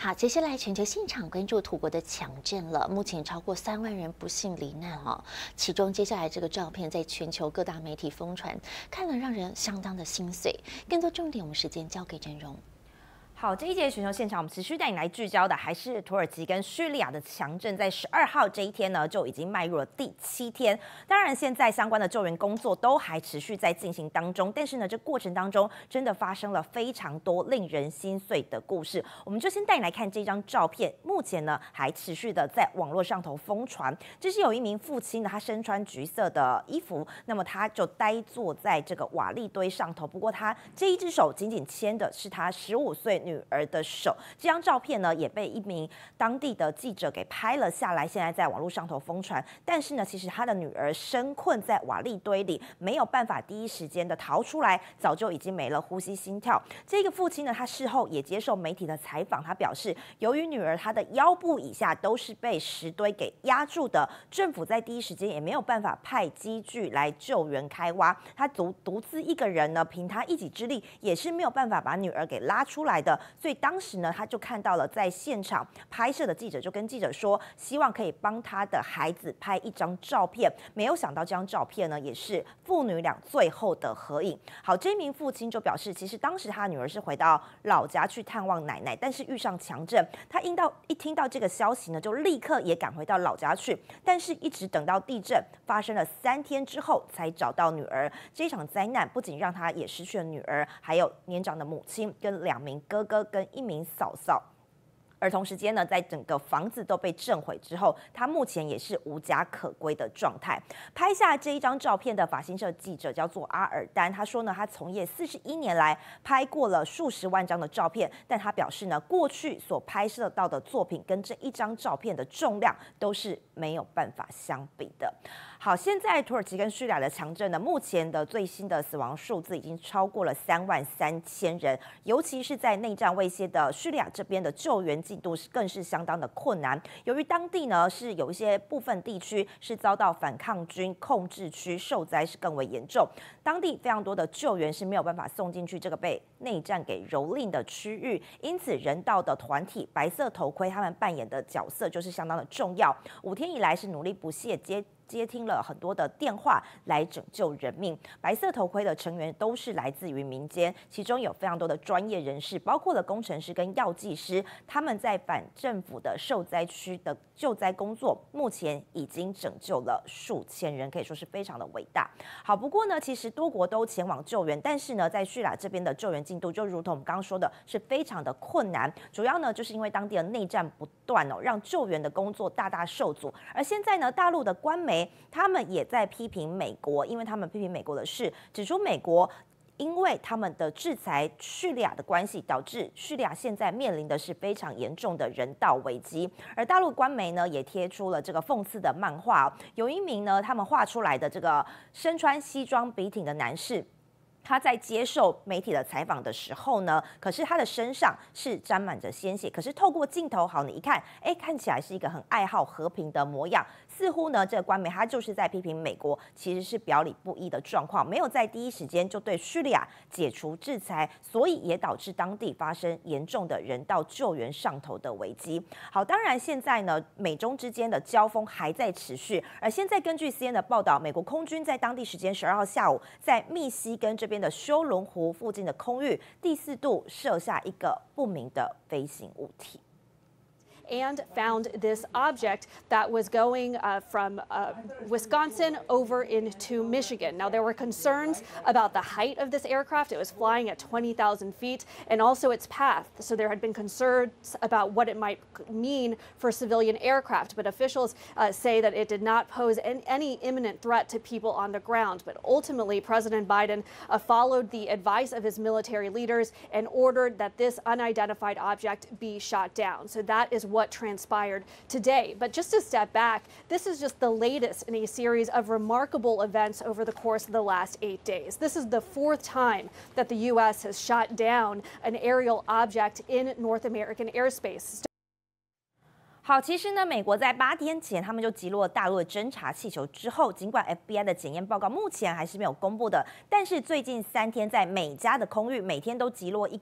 好，接下来全球现场关注土国的强震了，目前超过3万人不幸罹难哦。其中接下来这个照片在全球各大媒体疯传，看了让人相当的心碎。更多重点，我们时间交给郑荣。 好，这一节全球现场，我们持续带你来聚焦的还是土耳其跟叙利亚的强震，在12号这一天呢，就已经迈入了第7天。当然，现在相关的救援工作都还持续在进行当中，但是呢，这过程当中真的发生了非常多令人心碎的故事。我们就先带你来看这张照片，目前呢还持续的在网络上头疯传。这是有一名父亲呢，他身穿橘色的衣服，那么他就呆坐在这个瓦砾堆上头，不过他这一只手紧紧牵的是他15岁女儿的手。这张照片呢，也被一名当地的记者给拍了下来，现在在网络上头疯传。但是呢，其实他的女儿身困在瓦砾堆里，没有办法第一时间的逃出来，早就已经没了呼吸心跳。这个父亲呢，他事后也接受媒体的采访，他表示，由于女儿她的腰部以下都是被石堆给压住的，政府在第一时间也没有办法派机具来救援开挖，他独自一个人呢，凭他一己之力也是没有办法把女儿给拉出来的。所以当时呢，他就看到了在现场拍摄的记者就跟记者说，希望可以帮他的孩子拍一张照片。没有想到这张照片呢，也是父女俩最后的合影。好，这名父亲就表示，其实当时他女儿是回到老家去探望奶奶，但是遇上强震，他一听到这个消息呢，就立刻也赶回到老家去。但是一直等到地震发生了3天之后，才找到女儿。这场灾难不仅让他也失去了女儿，还有年长的母亲跟2名哥哥跟1名嫂嫂。而同时间呢，在整个房子都被震毁之后，他目前也是无家可归的状态。拍下这一张照片的法新社记者叫做阿尔丹，他说呢，他从业41年来拍过了数十万张的照片，但他表示呢，过去所拍摄到的作品跟这一张照片的重量都是没有办法相比的。好，现在土耳其跟叙利亚的强震呢，目前的最新的死亡数字已经超过了33000人，尤其是在内战威胁的叙利亚这边的救援进度更是相当的困难。由于当地呢是有一些部分地区是遭到反抗军控制区，受灾是更为严重，当地非常多的救援是没有办法送进去这个被内战给蹂躏的区域，因此人道的团体白色头盔他们扮演的角色就是相当的重要。5天以来是努力不懈接听了很多的电话来拯救人命。白色头盔的成员都是来自于民间，其中有非常多的专业人士，包括了工程师跟药剂师，他们在反政府的受灾区的救灾工作，目前已经拯救了数千人，可以说是非常的伟大。好，不过呢，其实多国都前往救援，但是呢，在叙利亚这边的救援进度，就如同我们刚刚说的，是非常的困难。主要呢，就是因为当地的内战不断哦，让救援的工作大大受阻。而现在呢，大陆的官媒他们也在批评美国，因为他们批评美国的是指出美国因为他们的制裁叙利亚的关系，导致叙利亚现在面临的是非常严重的人道危机。而大陆官媒呢也贴出了这个讽刺的漫画，有一名呢他们画出来的这个身穿西装笔挺的男士。他在接受媒体的采访的时候呢，可是他的身上是沾满着鲜血，可是透过镜头，好，你一看，看起来是一个很爱好和平的模样，似乎呢，这个官媒他就是在批评美国其实是表里不一的状况，没有在第一时间就对叙利亚解除制裁，所以也导致当地发生严重的人道救援上头的危机。好，当然现在呢，美中之间的交锋还在持续，而现在根据 CNN 的报道，美国空军在当地时间12号下午，在密西根这边的休伦湖附近的空域第4度射下一个不明的飞行物体。 And found this object that was going from Wisconsin over into Michigan. Now, there were concerns about the height of this aircraft. It was flying at 20,000 feet, and also its path. So there had been concerns about what it might mean for civilian aircraft. But officials say that it did not pose any imminent threat to people on the ground. But ultimately, President Biden followed the advice of his military leaders and ordered that this unidentified object be shot down. So that is what transpired today. But just to step back, this is just the latest in a series of remarkable events over the course of the last 8 days. This is the 4th time that the U.S. has shot down an aerial object in North American airspace. 好，其实呢，美国在8天前他们就击落大陆的侦察气球之后，尽管 FBI 的检验报告目前还是没有公布的，但是最近3天在美加的空域每天都击落一个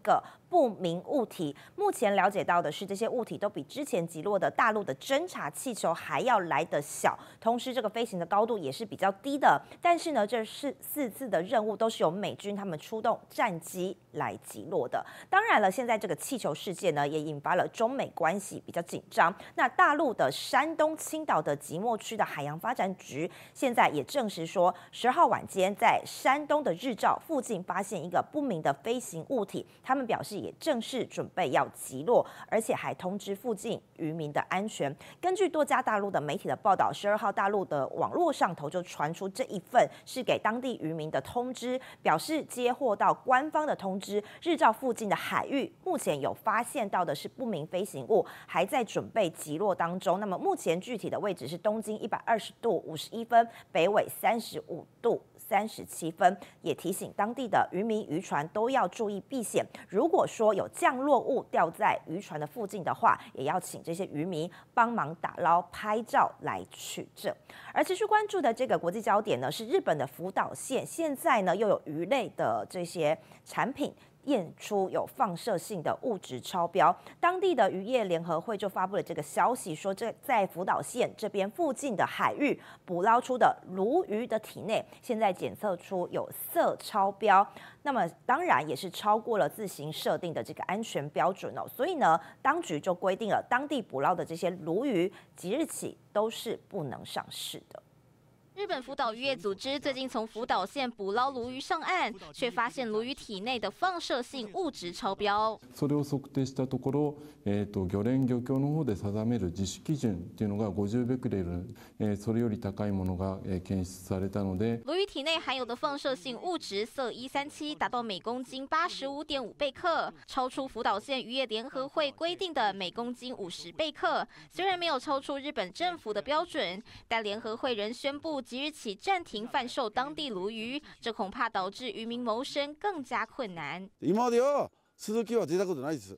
不明物体。目前了解到的是，这些物体都比之前击落的大陆的侦察气球还要来得小，同时这个飞行的高度也是比较低的。但是呢，这4次的任务都是由美军他们出动战机来击落的。当然了，现在这个气球事件呢，也引发了中美关系比较紧张。那大陆的山东青岛的即墨区的海洋发展局现在也证实说，12号晚间在山东的日照附近发现一个不明的飞行物体，他们表示也正式准备要击落，而且还通知附近渔民的安全。根据多家大陆的媒体的报道，12号大陆的网络上头就传出这一份是给当地渔民的通知，表示接获到官方的通知，日照附近的海域目前有发现到的是不明飞行物，还在准备击落当中。那么目前具体的位置是东经120度51分，北纬35度37分，也提醒当地的渔民渔船都要注意避险。如果说有降落物掉在渔船的附近的话，也要请这些渔民帮忙打捞、拍照来取证。而持续关注的这个国际焦点呢，是日本的福岛县，现在呢又有鱼类的这些产品验出有放射性的物质超标，当地的渔业联合会就发布了这个消息，说这在福岛县这边附近的海域捕捞出的鲈鱼的体内，现在检测出有铯超标，那么当然也是超过了自行设定的这个安全标准哦，所以呢，当局就规定了当地捕捞的这些鲈鱼即日起都是不能上市的。 日本福岛渔业组织最近从福岛县捕捞鲈鱼上岸，却發現鲈魚體內的放射性物質超標。 それを測定したところ、漁連漁協の方で定める実施基準というのが50ベクレル、それより高いものが検出されたので。 鲈魚體內含有的放射性物質铯137達到每公斤85.5貝克，超出福島縣漁業聯合會規定的每公斤50貝克。雖然沒有超出日本政府的標準，但聯合會仍宣布即日起暫停販售當地鲈魚，這恐怕導致漁民謀生更加困難。 今まではスズキは出たことないです。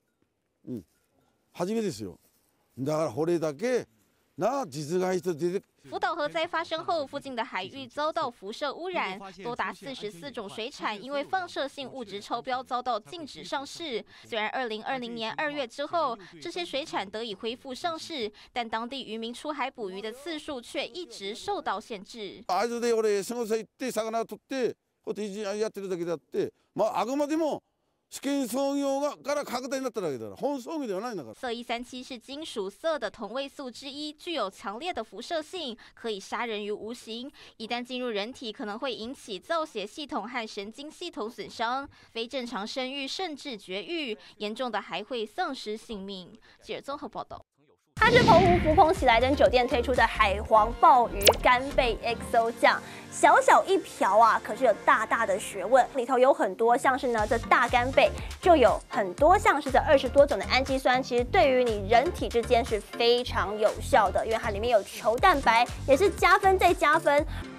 初めですよ。だからこれだけな実害と出て。 福岛核灾发生后，附近的海域遭到辐射污染，多达44种水产因为放射性物质超标遭到禁止上市。虽然2020年2月之后，这些水产得以恢復上市，但当地渔民出海捕魚的次數卻一直受到限制。 会津で俺仕事行って魚を取ってこうやってるだけであって、あくまでも試験操業から拡大になっただけだから本操業ではないんだから。 铯137是金属铯的同位素之一，具有强烈的辐射性，可以杀人于无形。一旦进入人体，可能会引起造血系统和神经系统损伤，非正常生育甚至绝育，严重的还会丧失性命。记者综合报道。 它是澎湖福朋喜来登酒店推出的海皇鲍鱼干贝 XO 酱，小小一瓢啊，可是有大大的学问。里头有很多像是呢，这大干贝就有很多像是这20多种的氨基酸，其实对于你人体之间是非常有效的，因为它里面有球蛋白，也是加分再加分。